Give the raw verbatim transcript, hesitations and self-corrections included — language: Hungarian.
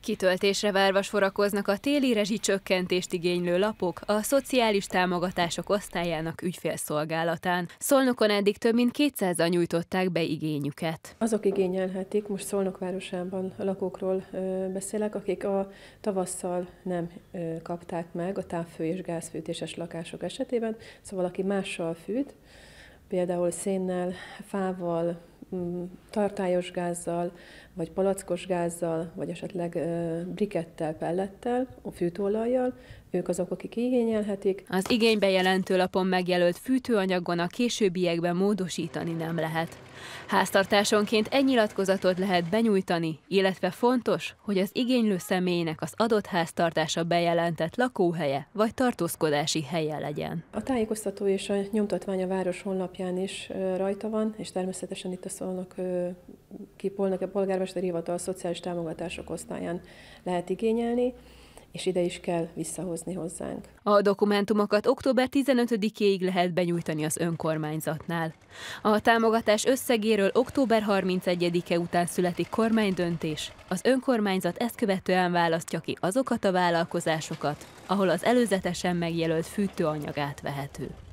Kitöltésre várva sorakoznak a téli rezsicsökkentést igénylő lapok a szociális támogatások osztályának ügyfélszolgálatán. Szolnokon eddig több mint kétszázan nyújtották be igényüket. Azok igényelhetik, most Szolnok városában a lakókról ö, beszélek, akik a tavasszal nem ö, kapták meg a távfő- és gázfűtéses lakások esetében, szóval aki mással fűt, például szénnel, fával, tartályos gázzal, vagy palackos gázzal, vagy esetleg uh, brikettel, pellettel, a fűtőolajjal, ők azok, akik igényelhetik. Az igénybejelentő lapon megjelölt fűtőanyagon a későbbiekben módosítani nem lehet. Háztartásonként egy nyilatkozatot lehet benyújtani, illetve fontos, hogy az igénylő személynek az adott háztartása bejelentett lakóhelye vagy tartózkodási helye legyen. A tájékoztató és a nyomtatvány a város honlapján is rajta van, és természetesen itt a Szolnok Polnoki polgármesteri hivatal szociális támogatások osztályán lehet igényelni, és ide is kell visszahozni hozzánk. A dokumentumokat október tizenötödikéig lehet benyújtani az önkormányzatnál. A támogatás összegéről október harmincegyedike után születik kormánydöntés. Az önkormányzat ezt követően választja ki azokat a vállalkozásokat, ahol az előzetesen megjelölt fűtőanyag átvehető.